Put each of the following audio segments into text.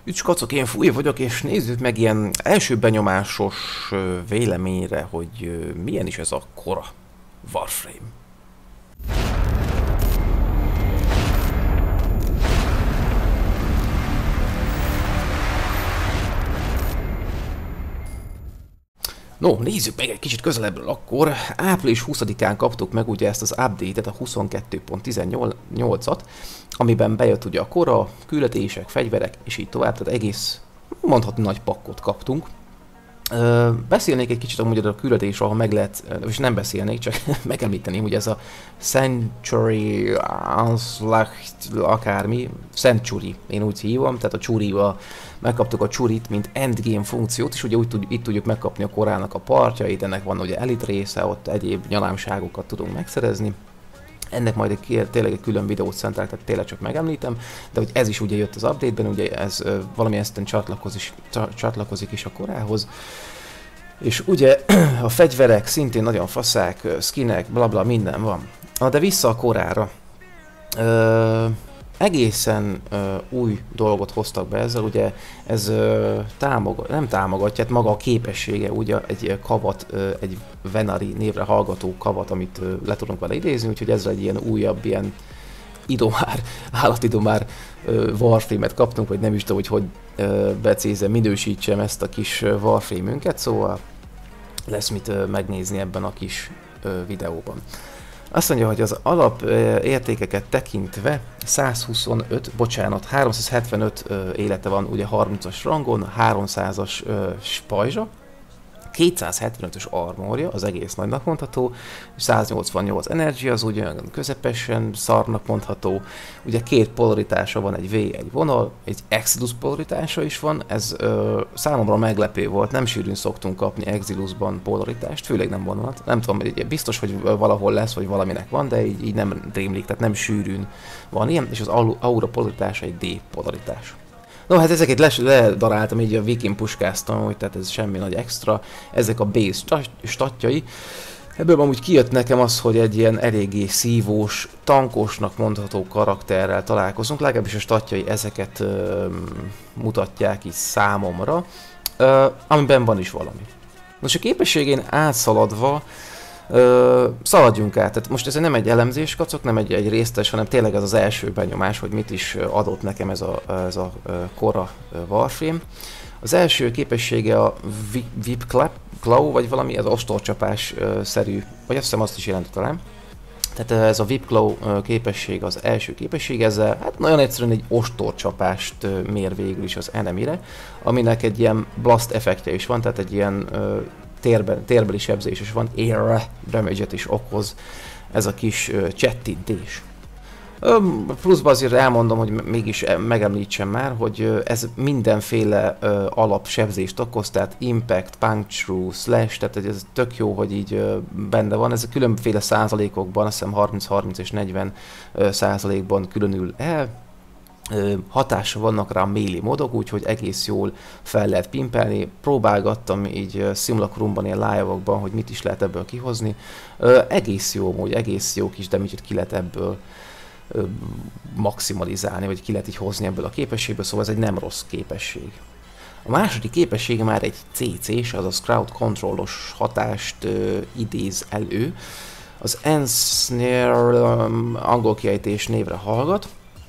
Üdv kacok, én Fúj vagyok, és nézzük meg ilyen első benyomásos véleményre, hogy milyen is ez a kora Warframe. No, nézzük meg egy kicsit közelebbről akkor. Április 20-án kaptuk meg ugye ezt az update-et, a 22.18-at, amiben bejött ugye a kora, küldetések, fegyverek, és így tovább, tehát egész, mondhatni nagy pakkot kaptunk. Beszélnék egy kicsit amúgy a küldetésről, ha meg lehet, és nem beszélnék, csak megemlíteném, ugye ez a Century, akármi, Century, én úgy hívom, tehát a Csurival megkaptuk a Csurit, mint endgame funkciót, és ugye itt tudjuk megkapni a korának a partjait, ennek van ugye elit része, ott egyéb nyalámságokat tudunk megszerezni. Ennek majd tényleg egy külön videót szentelek, tehát tényleg csak megemlítem, de hogy ez is ugye jött az update-ben, ugye ez valamilyen szinten csatlakozik is a korához. És ugye a fegyverek szintén nagyon faszák, skinek, blabla, minden van. De vissza a korára. Egészen új dolgot hoztak be ezzel, ugye ez nem támogatja, hát maga a képessége, ugye egy kavat, egy Venari névre hallgató kavat, amit le tudunk vele idézni, úgyhogy ezzel egy ilyen újabb, ilyen idomár, állatidomár Warframe-et kaptunk, vagy nem is tudom, hogy becézem, minősítsem ezt a kis Warframe-ünket, szóval lesz mit megnézni ebben a kis videóban. Azt mondja, hogy az alap értékeket tekintve 375 élete van ugye 30-as rangon, 300-as pajzsa, 275-ös armorja, az egész nagynak mondható, 188 energy, az ugye közepesen szarnak mondható, ugye két polaritása van, egy V, egy vonal, egy Exilus polaritása is van, ez számomra meglepő volt, nem sűrűn szoktunk kapni Exilusban polaritást, főleg nem vonalat, nem tudom, biztos, hogy valahol lesz, vagy valaminek van, de így nem rémlik, tehát nem sűrűn van ilyen, és az aura polaritása egy D polaritás. No, hát ezeket ledaráltam, így a Viking puskáztam, hogy tehát ez semmi nagy extra. Ezek a base statjai. Ebből amúgy kijött nekem az, hogy egy ilyen eléggé szívós, tankosnak mondható karakterrel találkozunk, legalábbis a statjai ezeket mutatják így számomra, amiben van is valami. Most a képességén átszaladva, szaladjunk át, tehát most ez nem egy elemzés, kacok, nem egy résztes, hanem tényleg ez az első benyomás, hogy mit is adott nekem ez a kora Warframe. Az első képessége a Whip Claw, vagy valami, ez ostorcsapás szerű, vagy azt hiszem azt is jelenti talán. Tehát ez a Whip Claw képesség az első képesség, ezzel hát nagyon egyszerűen egy ostorcsapást mér végül is az enemire, aminek egy ilyen blast effektje is van, tehát egy ilyen térbeli sebzés is van, air damage-et is okoz ez a kis csettintés. Pluszban azért elmondom, hogy mégis megemlítsem már, hogy ez mindenféle alapsebzést okoz, tehát impact, puncture, slash, tehát ez tök jó, hogy így benne van, ez a különféle százalékokban, azt hiszem 30-30 és 40 százalékban különül el. Hatása vannak rá a melee modok, úgyhogy egész jól fel lehet pimpelni. Próbálgattam így szimulakrumban, ilyen live-okban, hogy mit is lehet ebből kihozni. Egész jó, amúgy egész jó kis damage-et ki lehet ebből maximalizálni, vagy ki lehet így hozni ebből a képességből, szóval ez egy nem rossz képesség. A második képessége már egy CC-s, azaz crowd controlos hatást idéz elő. Az Ensnare angol kiejtés névre hallgat.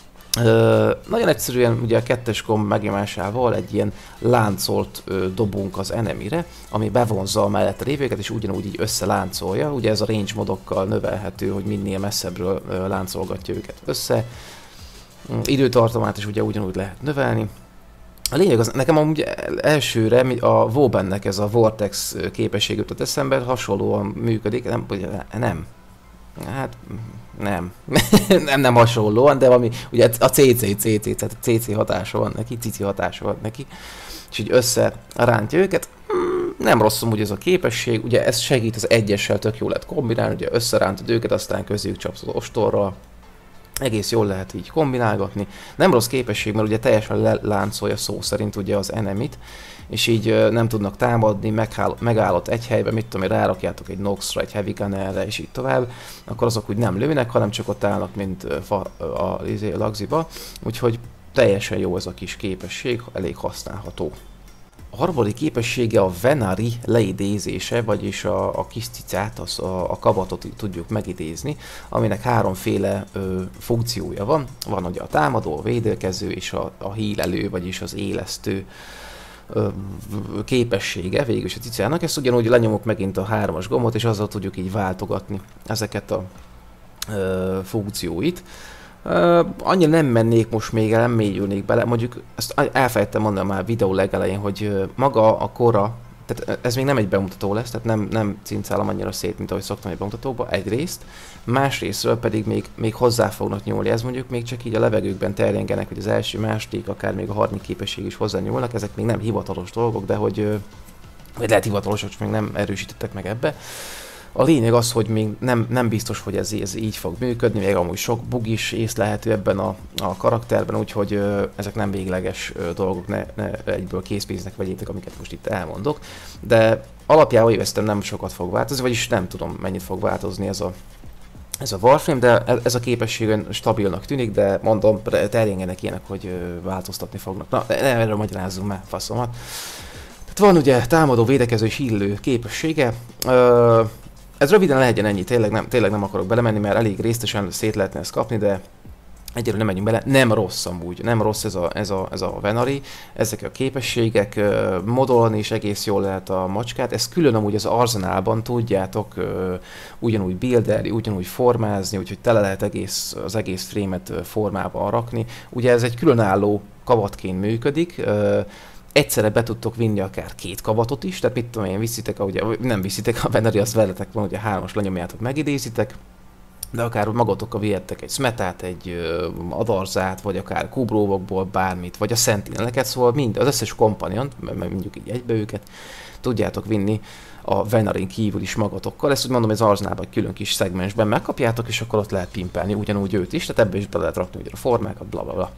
Nagyon egyszerűen ugye a kettes komb megnyomásával egy ilyen láncolt dobunk az enemire, ami bevonzza a mellette lévőket, és ugyanúgy így összeláncolja. Ugye ez a range modokkal növelhető, hogy minél messzebbről láncolgatja őket össze. Időtartamát is ugye ugyanúgy lehet növelni. A lényeg az, nekem amúgy elsőre a WoBennek ez a Vortex képesség jutott eszembe, hasonlóan működik, nem. Hát nem. nem hasonlóan, de valami, ugye a CC, tehát a CC hatása van neki, cici hatása van neki, és így összerántja őket. Nem rossz amúgy ez a képesség, ugye ez segít az egyessel, tök jól lehet kombinálni, ugye összerántod őket, aztán közéjük csapsz az ostorral. Egész jól lehet így kombinálgatni. Nem rossz képesség, mert ugye teljesen leláncolja szó szerint ugye az enemit, és így nem tudnak támadni, megállott egy helyben, mit tudom én, rárakjátok egy Noxra, egy Heavy Gunnerre, és így tovább, akkor azok úgy nem lőnek, hanem csak ott állnak, mint a lagziba. Úgyhogy teljesen jó ez a kis képesség, elég használható. A harmadik képessége a Venari leidézése, vagyis a kis cicát, a kabatot tudjuk megidézni, aminek háromféle funkciója van. Van ugye a támadó, a védekező és a hílelő, vagyis az élesztő képessége végül is a cicának. Ezt ugyanúgy lenyomok megint a 3-as gombot, és azzal tudjuk így váltogatni ezeket a funkcióit. Annyira nem mennék most még el, nem mélyülnék bele, mondjuk ezt elfelejtettem mondani már a videó legelején, hogy maga a kora, tehát ez még nem egy bemutató lesz, tehát nem cincálom annyira szét, mint ahogy szoktam egy bemutatóba, egyrészt, másrésztről pedig még hozzá fognak nyúlni, ez mondjuk még csak így a levegőkben terjengenek, hogy az első, második, akár még a harmadik képesség is hozzá nyúlnak, ezek még nem hivatalos dolgok, de hogy vagy lehet hivatalosak, csak még nem erősítettek meg ebbe. A lényeg az, hogy még nem biztos, hogy ez így fog működni, még amúgy sok bug is észlelhető ebben a karakterben, úgyhogy ezek nem végleges dolgok, ne egyből készpénznek vegyétek, amiket most itt elmondok. De alapjában éveztem nem sokat fog változni, vagyis nem tudom mennyit fog változni ez a Warframe, de ez a képesség stabilnak tűnik, de mondom, terjengenek ilyenek, hogy változtatni fognak. Na, erről magyarázzunk már, faszomat. Tehát van ugye támadó, védekező és hílő képessége. Ez röviden legyen ennyi, tényleg nem akarok belemenni, mert elég részletesen szét lehetne ezt kapni, de egyelőre nem menjünk bele. Nem rossz amúgy, nem rossz ez a Venari, ezek a képességek, modolni is egész jól lehet a macskát, ezt külön amúgy az arzenálban tudjátok ugyanúgy buildelni, ugyanúgy formázni, úgyhogy tele lehet az egész frame-et formába rakni. Ugye ez egy különálló kabatként működik, egyszerre be tudtok vinni akár 2 kabatot is, tehát mit tudom én, viszitek, ugye, nem viszitek, a Venari azt veletek van, ugye 3-as lenyomjátok, megidézitek, de akár magatokkal vihettek egy smetát, egy adarzát, vagy akár kubróvokból bármit, vagy a sentineleket, szóval az összes kompaniont, mondjuk így egybe őket, tudjátok vinni a Venarin kívül is magatokkal. Ezt úgy mondom, hogy az arzenálban egy külön kis szegmensben megkapjátok, és akkor ott lehet pimpelni ugyanúgy őt is, tehát ebbe is be lehet rakni ugye a formákat, blablabla.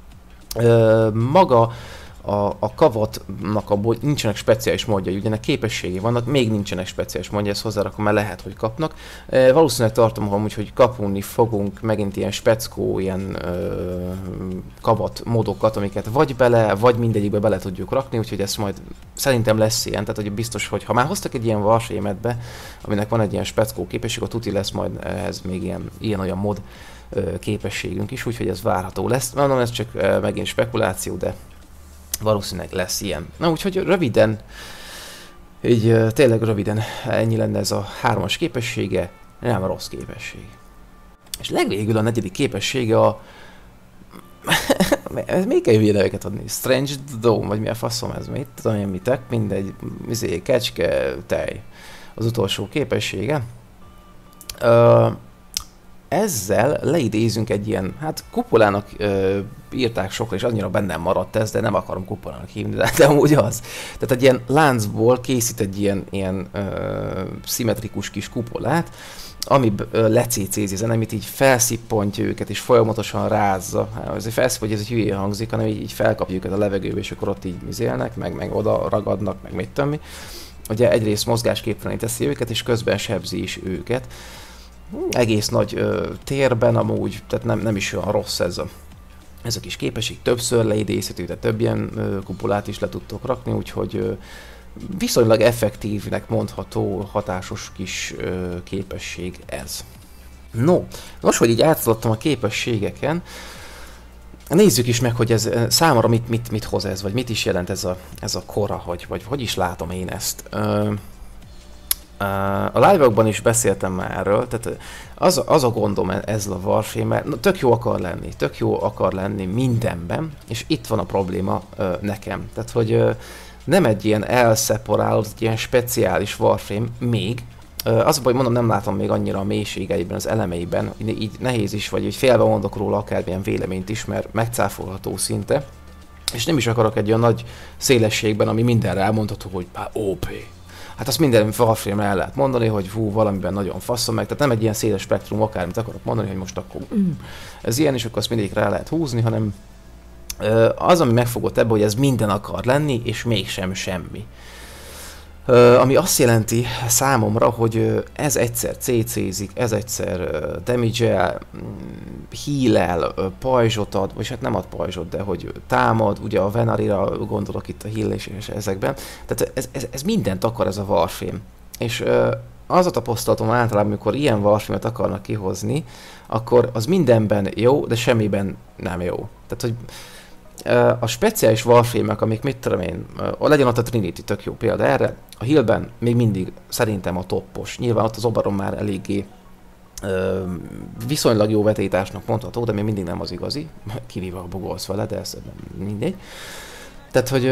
Maga a kavatnak abból nincsenek speciális módjai, ugye képességei vannak, még nincsenek speciális módjai, ezt hozzárakom, mert lehet, hogy kapnak. Valószínűleg tartom amúgy, hogy kapni fogunk megint ilyen speckó, ilyen kavat módokat, amiket vagy bele, vagy mindegyikbe bele tudjuk rakni, úgyhogy ez majd szerintem lesz ilyen, tehát hogy biztos, hogy ha már hoztak egy ilyen Warframe-et be, aminek van egy ilyen speckó képesség, a tuti lesz majd ehhez még ilyen-olyan mod képességünk is, úgyhogy ez várható lesz. Mondom, ez csak megint spekuláció, de valószínűleg lesz ilyen. Na úgyhogy röviden, így tényleg röviden ennyi lenne ez a 3-as képessége, nem rossz képesség. És legvégül a 4. képessége a... még kell hülye neveket adni? Strange Dome, vagy mi a faszom ez? Mit tudom én mitek? Mindegy, kecske, tej. Az utolsó képessége. Ezzel leidézünk egy ilyen, hát kupolának írták sokan, és annyira bennem maradt ez, de nem akarom kupolának hívni, de amúgy az. Tehát egy ilyen láncból készít egy ilyen szimmetrikus kis kupolát, ami lecécézi, amit így felszippantja őket, és folyamatosan rázza. Azért felszippantja, hogy ez egy hülye hangzik, hanem így felkapja őket a levegőbe, és akkor ott így mizélnek, meg oda ragadnak, meg mit tudom mi. Ugye egyrészt mozgásképtelené teszi őket, és közben sebzi is őket. Egész nagy térben amúgy, tehát nem is olyan rossz ez a kis képesség, többször leidézhető, tehát több ilyen kupolát is le tudtok rakni, úgyhogy viszonylag effektívnek mondható, hatásos kis képesség ez. No, most, hogy így átszaladtam a képességeken, nézzük is meg, hogy ez számomra mit hoz ez, vagy mit is jelent ez a kora, vagy hogy is látom én ezt. A live-okban is beszéltem már erről, tehát az a gondom ezzel a Warframe-mel, tök jó akar lenni mindenben, és itt van a probléma nekem. Tehát, hogy nem egy ilyen elszeparálódott, egy ilyen speciális Warframe még, az a baj, mondom, nem látom még annyira a mélységeiben, az elemeiben, így nehéz is, vagy így félbe mondok róla akármilyen véleményt is, mert megcáfolható szinte, és nem is akarok egy olyan nagy szélességben, ami mindenre elmondható, hogy OP. Hát azt minden Warframe-re el lehet mondani, hogy valamiben nagyon faszom meg, tehát nem egy ilyen széles spektrum akármit akarok mondani, hogy most akkor ez ilyen, és akkor azt mindegyikre el lehet húzni, hanem az, ami megfogott ebbe, hogy ez minden akar lenni, és mégsem semmi. Ami azt jelenti számomra, hogy ez egyszer CC-zik, ez egyszer damage-el, heal-el, pajzsot ad, vagy hát nem ad pajzsot, de hogy támad, ugye a Venarira gondolok itt a heal és ezekben. Tehát ez mindent akar ez a Warframe. És az a tapasztalatom általában, amikor ilyen Warframe-et akarnak kihozni, akkor az mindenben jó, de semmiben nem jó. Tehát, hogy a speciális Warframe-ek, amik mit tudom én, legyen ott a Trinity, tök jó példa erre, a Healben még mindig szerintem a toppos. Nyilván ott az Oberon már eléggé viszonylag jó vetétásnak mondható, de még mindig nem az igazi, kivéve a bogolsz vele, de ez mindegy. Tehát, hogy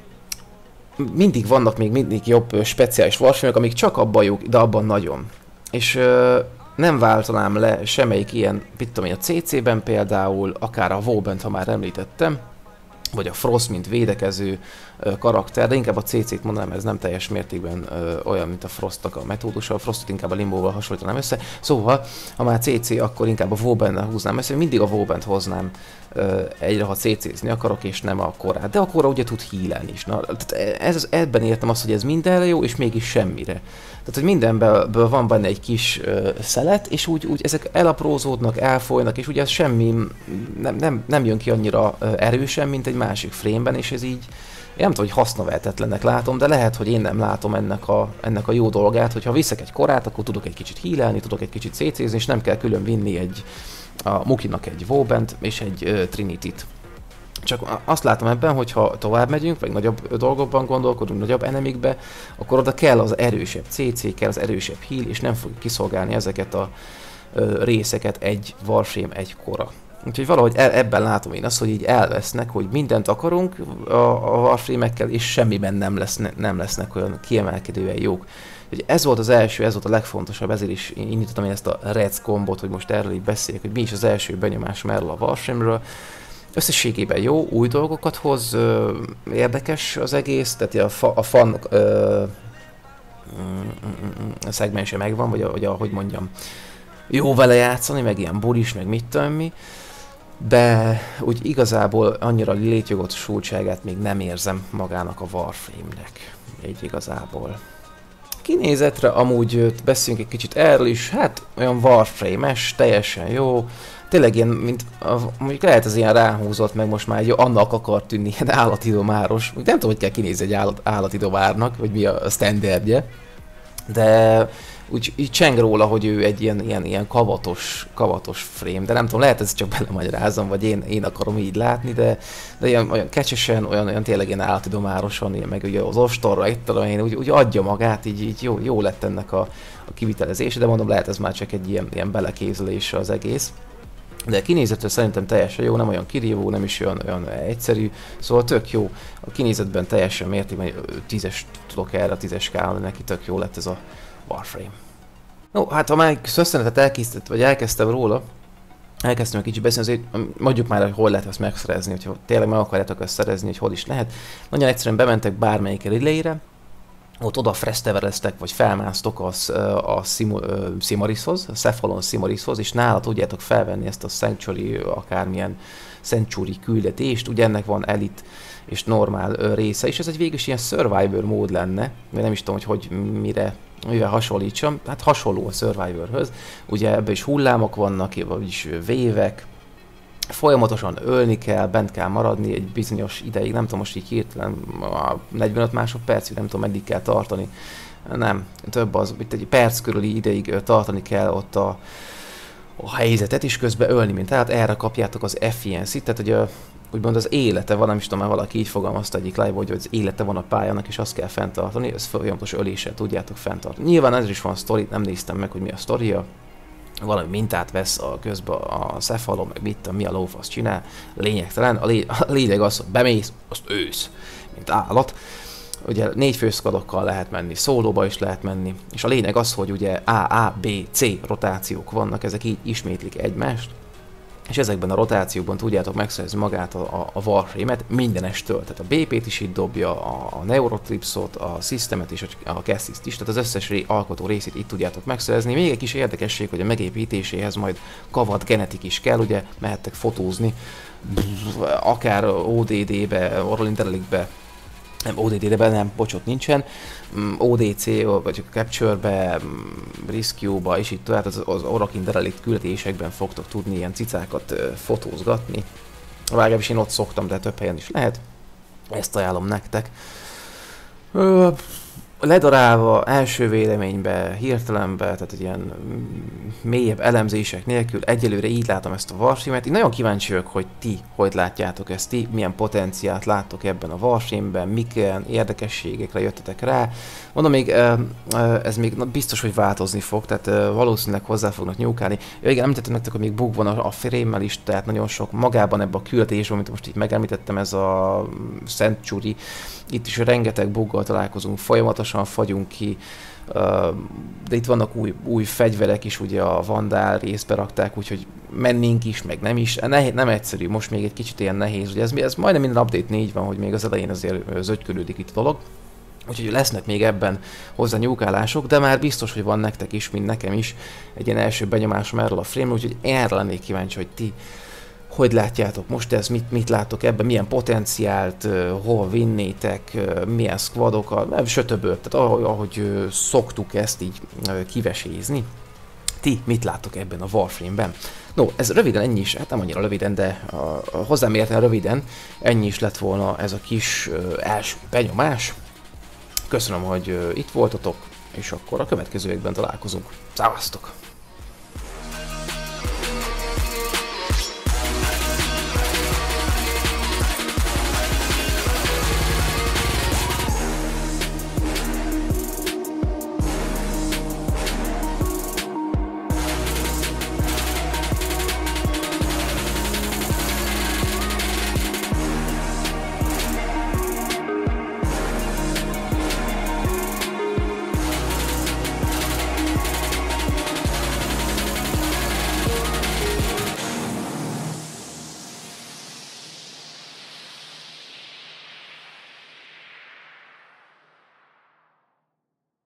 mindig vannak még mindig jobb speciális Warframe-ek, amik csak abban jók, de abban nagyon. És nem váltanám le semmelyik ilyen, mit tudom én, a CC-ben például, akár a WoW-ben, ha már említettem, vagy a Frost, mint védekező karakter, de inkább a CC-t mondanám, ez nem teljes mértékben olyan, mint a Frostnak a metódusa, a Frostot inkább a Limbo-val hasonlítanám össze. Szóval, ha már CC, akkor inkább a WoW-ben húznám össze, mindig a WoW-ben hoznám egyre, ha CC-zni akarok, és nem a korát. De a kora ugye tud heal-elni is. Na, ebben értem azt, hogy ez mindenre jó, és mégis semmire. Tehát, hogy mindenből van benne egy kis szelet, és úgy ezek elaprózódnak, elfolynak, és ugye ez semmi nem jön ki annyira erősen, mint egy másik frame-ben, és ez így, én nem tudom, hogy hasznavehetetlennek látom, de lehet, hogy én nem látom ennek a jó dolgát, hogyha viszek egy korát, akkor tudok egy kicsit healelni, tudok egy kicsit CC-zni, és nem kell külön vinni a Mukinak egy Wobent és egy Trinity-t. Csak azt látom ebben, hogy ha tovább megyünk, vagy nagyobb dolgokban gondolkodunk, nagyobb enemikbe, akkor oda kell az erősebb CC, kell az erősebb heal, és nem fogjuk kiszolgálni ezeket a részeket egy Warframe, egy kora. Úgyhogy valahogy ebben látom én azt, hogy így elvesznek, hogy mindent akarunk a Warframe-ekkel, és semmiben nem lesznek olyan kiemelkedően jók. Úgyhogy ez volt az első, ez volt a legfontosabb, ezért is indítottam én ezt a Reds kombot, hogy most erről így beszéljek, hogy mi is az első benyomásom erről a Warframe-ről. Összességében jó, új dolgokat hoz, érdekes az egész, tehát a fan szegmense megvan, vagy ahogy mondjam, jó vele játszani, meg ilyen bulis, meg mit tudom mi, de úgy igazából annyira létjogosultságát még nem érzem magának a Warframe-nek, így igazából. Kinézetre amúgy beszéljünk egy kicsit erről is, hát olyan Warframe-es, teljesen jó, tényleg ilyen, mint mondjuk lehet ez ilyen ráhúzott, meg most már annak akar tűnni, ilyen állatidomáros. Nem tudom, hogy kell kinézni egy állatidomárnak, vagy mi a standardje, de úgy így cseng róla, hogy ő egy ilyen kavatos frame, de nem tudom, lehet ez csak belemagyarázom, vagy én akarom így látni, de olyan kecsesen, olyan tényleg ilyen állatidomárosan, meg ugye az ostorra, itt tudom én, úgy adja magát, így jó lett ennek a kivitelezése, de mondom, lehet ez már csak egy ilyen belekézülése az egész. De kinézetről szerintem teljesen jó, nem olyan kirívó, nem is olyan egyszerű, szóval tök jó. A kinézetben teljesen mértékben 10-es tudok erre, 10-es skálon, neki tök jó lett ez a Warframe. No, hát ha már szösszenetet elkezdtem róla, elkezdtem egy kicsit beszélni, azért mondjuk már, hogy hol lehet ezt megszerezni, hogyha tényleg meg akarjátok ezt szerezni, hogy hol is lehet. Nagyon egyszerűen bementek bármelyik relay-re, ott oda fresztevereztek, vagy felmásztok a Simorishoz, a Cephalon Simorishoz, és nála tudjátok felvenni ezt a Sanctuary, akármilyen Sanctuary küldetést, ugye ennek van Elite és normál része, és ez egy végülis ilyen Survivor mód lenne, mert nem is tudom, hogy mivel hasonlítsam, hát hasonló a Survivorhöz, ugye ebben is hullámok vannak, vagyis vévek, folyamatosan ölni kell, bent kell maradni egy bizonyos ideig, nem tudom most így hirtelen 45 másodpercig, nem tudom meddig kell tartani, nem, több az, itt egy perc körüli ideig tartani kell ott a helyzetet, és közben ölni, mint tehát erre kapjátok az efficiency-t, tehát hogy úgymond az élete van, nem is tudom, már valaki így fogalmazta egyik live, hogy az élete van a pályának, és azt kell fenntartani, ez folyamatos öléssel tudjátok fenntartani. Nyilván ez is van sztori, nem néztem meg, hogy mi a sztoria, valami mintát vesz közben a Cephalon, meg mi a lófasz csinál, lényegtelen. A lényeg az, hogy bemész, azt ősz, mint állat. Ugye 4 főszkadokkal lehet menni, szólóba is lehet menni, és a lényeg az, hogy ugye A, B, C rotációk vannak, ezek így ismétlik egymást, és ezekben a rotációkban tudjátok megszerezni magát a Warframe-et mindenestől, tehát a BP-t is itt dobja, a Neurotripsot, a Systemet és a Cassis-t is, tehát az összes alkotó részét itt tudjátok megszerezni. Még egy kis érdekesség, hogy a megépítéséhez majd kavat genetik is kell, ugye mehettek fotózni, akár ODD-be, Oral Interlink-be, nem ODD-ben, nem, bocsot nincsen, ODC, vagy Capture-be, Rescue-ba, és így tovább az Orokin Derelict küldetésekben fogtok tudni ilyen cicákat fotózgatni. Legalábbis én ott szoktam, de több helyen is lehet. Ezt ajánlom nektek. Ledarálva első véleménybe, hirtelenbe, tehát egy ilyen mélyebb elemzések nélkül egyelőre így látom ezt a Warframe-et. Én nagyon kíváncsi vagyok, hogy ti hogy látjátok ezt, ti milyen potenciált láttok ebben a Warframe-ben, milyen érdekességekre jöttetek rá. Mondom, még ez még biztos, hogy változni fog, tehát valószínűleg hozzá fognak nyúkálni. Igen, említettem nektek, hogy még bug van a frame-mel is, tehát nagyon sok magában ebben a küldetésben, amit most így megemlítettem, ez a Century, itt is rengeteg buggal találkozunk, folyamatosan fagyunk ki, de itt vannak új fegyverek is, ugye a Vandál részbe rakták, úgyhogy mennénk is, meg nem is. Nem egyszerű, most még egy kicsit ilyen nehéz, ugye ez majdnem minden update 4 van, hogy még az elején azért zögykölődik itt a dolog. Úgyhogy lesznek még ebben hozzá nyúkálások, de már biztos, hogy van nektek is, mint nekem is egy ilyen első benyomásom erről a frame-ről, úgyhogy erre lennék kíváncsi, hogy ti hogy látjátok most ezt, mit látok ebben, milyen potenciált, hova vinnétek, milyen squadokat, stb. Tehát ahogy szoktuk ezt így kivesézni. Ti mit láttok ebben a Warframe-ben? No, ez röviden ennyi is, hát nem annyira röviden, de hozzám érten röviden ennyi is lett volna ez a kis első benyomás. Köszönöm, hogy itt voltatok, és akkor a következőekben találkozunk. Szevasztok!